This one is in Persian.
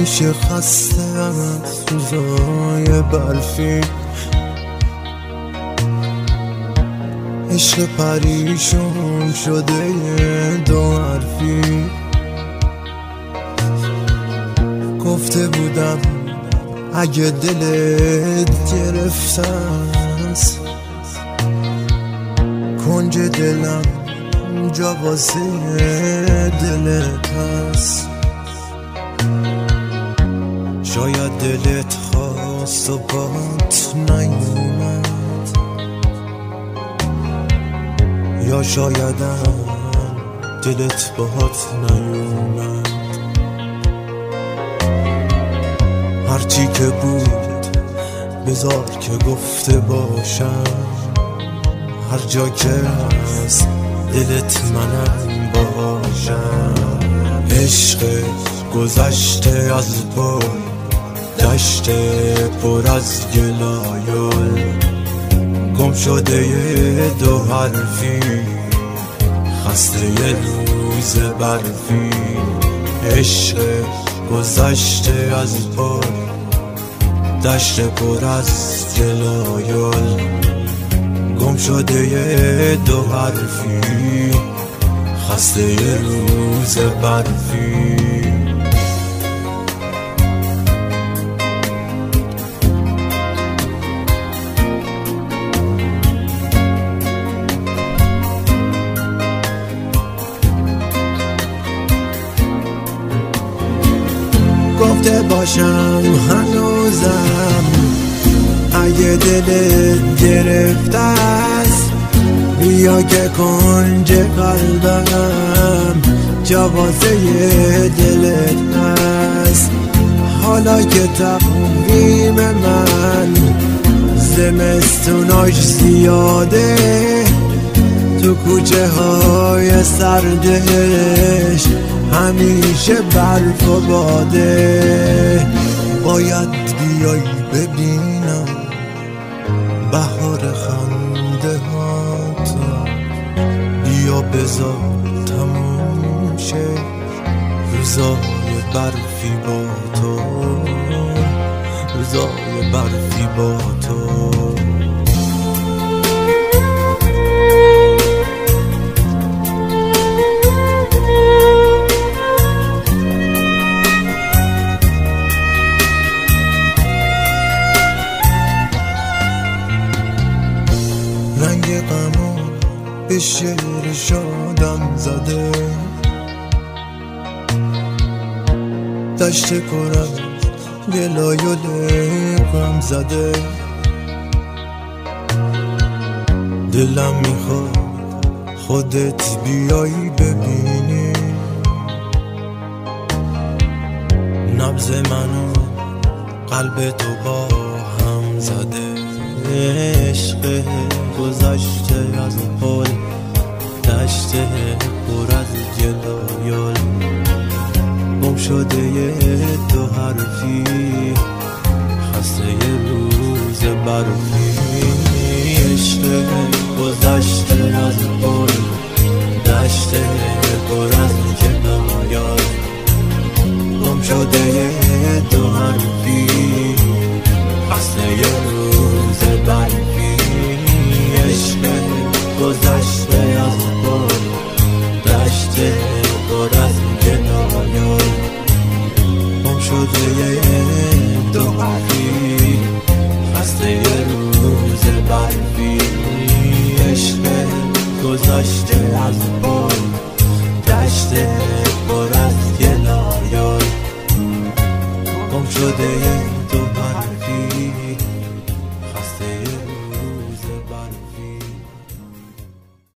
همیشه خسته از روزای برفی، عشق پریشون شده دو حرفی. گفته بودم اگه دلت گرفته است، کنج دلم جا واسه دلت هست. شاید دلت خواست و بات نیومد، یا شایدم دلت باهات نیومد. هرچی که بود بذار که گفته باشم، هر جا که هست دلت منم باشم. عشق گذشته از پا دشت پر از گلایل، گم شده دو حرفی، خسته روز برفی. عشق گذشته از پا دشت پر از گلایل، گم شده دو حرفی، خسته روز برفی. گفته باشم هنوزم اگه دلت گرفته است، بیا که کنج قلبم جا واسه دلت هست. حالا که تقویم من زمستوناش زیاده، تو کوچه های سردش همیشه برف و باده. باید بیای ببینم بهار خنده هاتو، بیا بذار تموم شه روزای برفی با تو، روزای برفی با تو. رنگ غمو به شعر شادم زده، دشت پر از گلایل غم زده. دلم میخواد خودت بیایی ببینی نبض منو قلب تو با هم زده. عشق گذشته از پل دشت پر از گلایل، گم شده دو حرفی، خسته روز برفی. عشق گذشته از پل دشت پر از گلایل، گم شده دو حرفی، خسته روز برفی. عشق گذشته از پل دشت پر از گلایل، گم شده دو حرفی، خسته روز برفی. عشق گذشته از پل دشت پر از گلایل، گم شده دو حرفی.